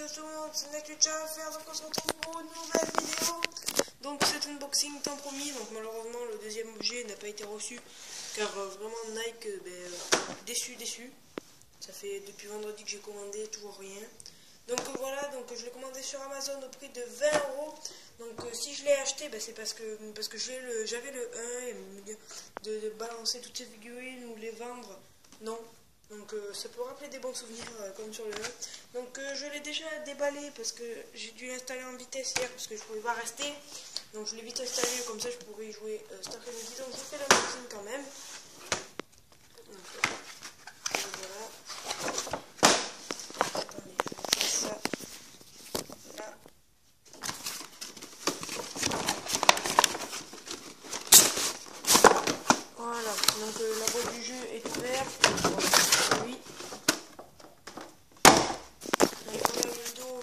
tout le monde, c'est Nakucha à faire, donc on se retrouve pour une nouvelle vidéo. Donc cet unboxing tant promis, donc malheureusement le deuxième objet n'a pas été reçu, car vraiment Nike, déçu. Ça fait depuis vendredi que j'ai commandé, toujours rien. Donc voilà, donc je l'ai commandé sur Amazon au prix de 20 €. Donc si je l'ai acheté, c'est parce que j'avais le 1 et me dire de balancer toutes ces figurines ou les vendre. Non. Donc ça peut rappeler des bons souvenirs comme sur le 1. Donc je l'ai déjà déballé parce que j'ai dû l'installer en vitesse hier parce que je ne pouvais pas rester. Donc je l'ai vite installé, comme ça je pourrais y jouer cet après-midi. Donc je fais l'unboxing quand même. Donc, voilà. Attendez, je vais faire ça. Là. Voilà, donc la boîte du jeu est ouverte. Oui. Donc voilà le dos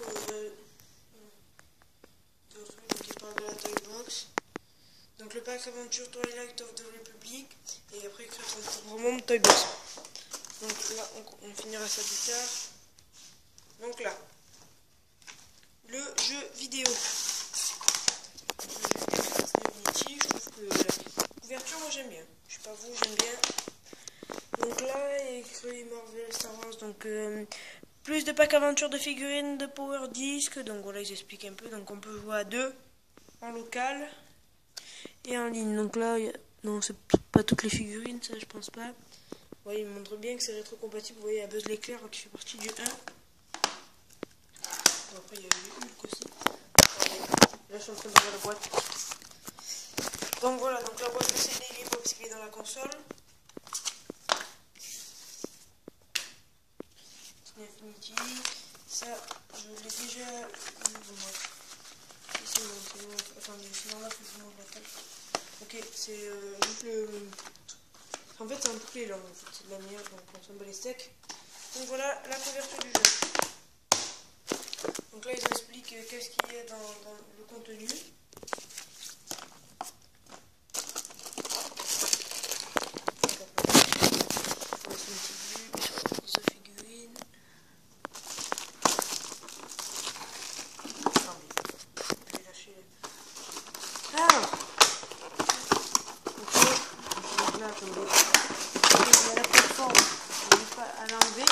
qui parle de la Toy Box. Donc le pack Aventure Twilight of the Republic. Et après écrit vraiment Toy Box. Donc là on finira ça plus tard. Donc là, le jeu vidéo. Je trouve que la couverture moi j'aime bien. Je sais pas vous, j'aime bien. Donc là il y a écrit Marvel Star Wars. Donc plus de packs aventure de figurines de Power Disc. Donc voilà, ils expliquent un peu. Donc on peut jouer à 2 en local et en ligne. Donc là, non, c'est pas toutes les figurines, ça je pense pas. Ouais, il montre bien que c'est rétro-compatible. Vous voyez, il y a Buzz l'éclair qui fait partie du 1. Bon, après, il y a eu Hulk aussi. Là, je suis en train d'ouvrir la boîte. Donc voilà, donc la boîte de CD est libre parce qu'il est dans la console. Infinity, ça je l'ai déjà. C'est bon. Attendez, sinon là, faut que je mange la table. Ok, c'est juste le. En fait, c'est un poulet là, en fait, c'est de la merde, donc on s'en bat les steaks. Donc voilà la couverture du jeu. Donc là, ils expliquent qu'est-ce qu'il y a dans le contenu. Il y a la plateforme, je n'arrive pas à l'enlever.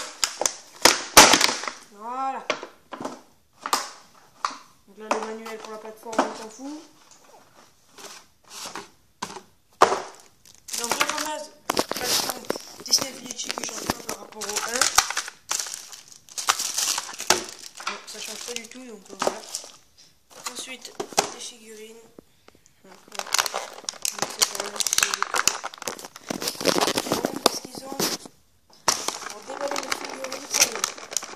Voilà. Donc là, le manuel pour la plateforme, on s'en fout. Donc la fameuse plateforme Disney Infinity que change pas par rapport au 1. Donc, ça change pas du tout, donc voilà. Ensuite, des figurines. Parce qu'ils ont pour déballer les figurines, ça y est.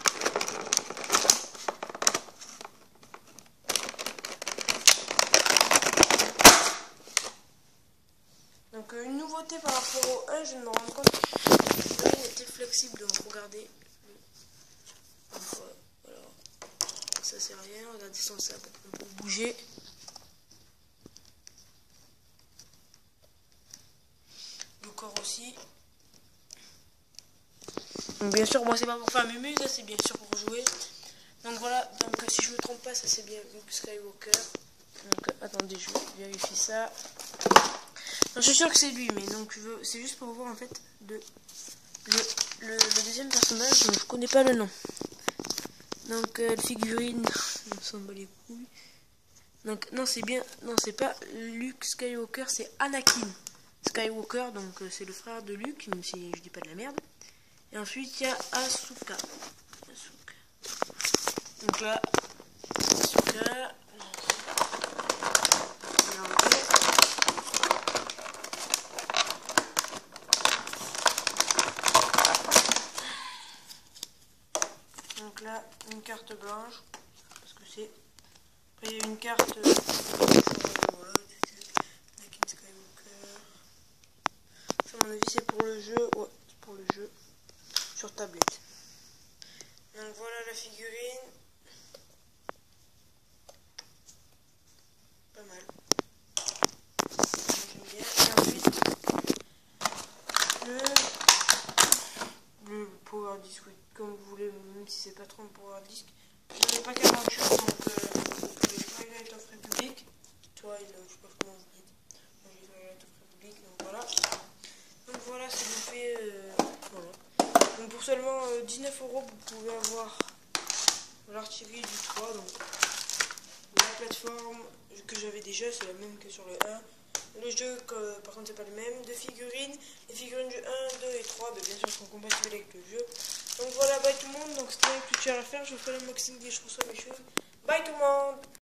Donc une nouveauté par rapport au 1, je me rends compte que les figurines étaient flexibles. Donc regardez. Donc, voilà. Ça c'est rien, regardez sans ça, on peut bouger. Le corps aussi. Donc bien sûr, moi c'est pas pour faire mes muses, c'est bien sûr pour jouer. Donc voilà, donc si je me trompe pas, ça c'est bien Luke Skywalker. Donc attendez, je vérifie ça. Donc, je suis sûr que c'est lui, mais donc c'est juste pour voir en fait le deuxième personnage, donc je connais pas le nom. Donc la figurine, on s'en bat les couilles. Donc non, c'est bien, non c'est pas Luke Skywalker, c'est Anakin Skywalker, donc c'est le frère de Luke, même si je dis pas de la merde. Et ensuite il y a Asuka. Donc là, Asuka. Donc là, une carte blanche, parce que c'est. Après il y a une carte. Voilà, Anakin Skywalker. Ça, à mon avis, c'est pour le jeu. Ouais, c'est pour le jeu sur tablette. Donc voilà la figurine. Pas mal. J'aime bien. Et ensuite, le Power Disc, comme vous voulez, même si c'est pas trop un Power Disc. Dans le pack aventure, donc le Twilight of Republic. Twilight, je sais pas comment vous dites. Moi j'ai Twilight of Republic, donc voilà. Donc voilà, ça vous fait. Voilà. Donc pour seulement 19 €, vous pouvez avoir l'artillerie du 3. Donc la plateforme que j'avais déjà, c'est la même que sur le 1. Le jeu, par contre, c'est pas le même. De figurines. Les figurines du 1, 2 et 3, bien sûr, sont compatibles avec le jeu. Donc voilà, bye tout le monde. Donc c'était un plus cher à faire. Je ferai l'unboxing dès que je reçois mes choses. Bye tout le monde.